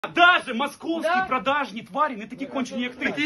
Даже московські продажні тварі не такі кончені, як ти.